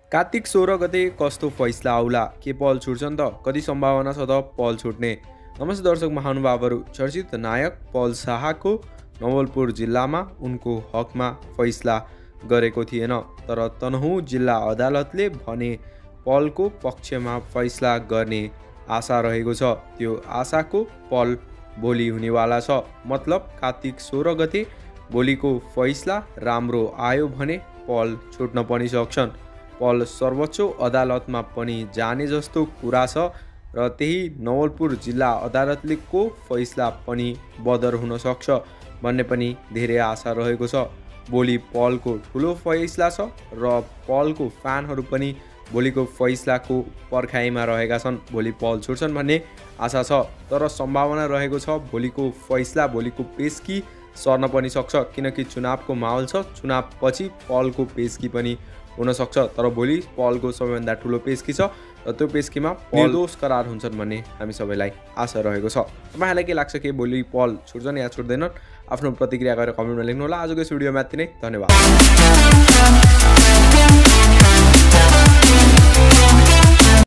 कार्तिक 16 गते कस्तो फैसला आउला, के पल छुट्छन् त, कति सम्भावना छ त पल छुट्ने। नमस्ते दर्शक महानुभावहरू, चर्चित नायक पल शाहको नवलपुर जिल्लामा उनको हकमा फैसला गरेको थिएन, तर तनहुँ जिल्ला अदालतले भने पलको पक्षमा फैसला गर्ने आशा रहेको छ। त्यो आशाको पल भोलि हुनेवाला छ। मतलब कार्तिक 16 गते भोलिको फैसला राम्रो आयो भने पल छुट्न पनि सक्छन्। पल सर्वोच्च अदालतमा पनि जाने जस्तो कुरा छ र त्यही नवलपुर जिल्ला अदालतले को फैसला पनि बदर हुन सक्छ भन्ने पनि धेरै आशा रहेको छ। भोलि पलको ठुलो फैसला छ र पलको फ्यानहरू पनि भोलिको फैसलाको पर्खाइमा रहेका छन्। भोलि पल छुट्छन् भन्ने आशा छ, तर सम्भावना रहेको छ भोलिको फैसला, भोलिको पेस्की सर्न पनि सक्छ, किनकि चुनावको माहौल छ। चुनावपछि पलको पेस्की पनि हुन सक्छ, तर भोलि पलको सबैभन्दा ठुलो पेस्की छ र त्यो पेस्कीमा निर्दोष करार हुन्छन् भन्ने हामी सबैलाई आशा रहेको छ। तपाईँहरूलाई के लाग्छ कि भोलि पल छुट्छन् या छुट्दैनन्? आफ्नो प्रतिक्रिया गरेर कमेन्टमा लेख्नुहोला। आजको यस भिडियोमा यति नै, धन्यवाद।